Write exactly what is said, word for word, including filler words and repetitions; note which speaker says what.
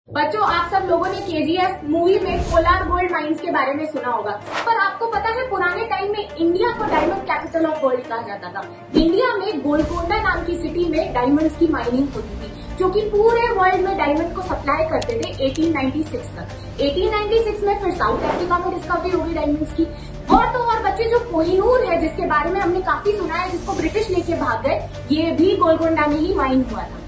Speaker 1: बच्चों, आप सब लोगों ने के जी एफ मूवी में कोलार गोल्ड माइंस के बारे में सुना होगा, पर आपको पता है पुराने टाइम में इंडिया को डायमंड कैपिटल ऑफ वर्ल्ड कहा जाता था। इंडिया में गोलकोंडा नाम की सिटी में डायमंड्स की माइनिंग होती थी, जो कि पूरे वर्ल्ड में डायमंड को सप्लाई करते थे अठारह सौ छियानवे तक। अठारह सौ छियानवे में फिर साउथ अफ्रीका में डिस्कवरी होगी डायमंड्स की। और तो और बच्चे, जो कोहिनूर है जिसके बारे में हमने काफी सुना है, जिसको ब्रिटिश लेके भाग गए, ये भी गोलकोंडा में ही माइन हुआ था।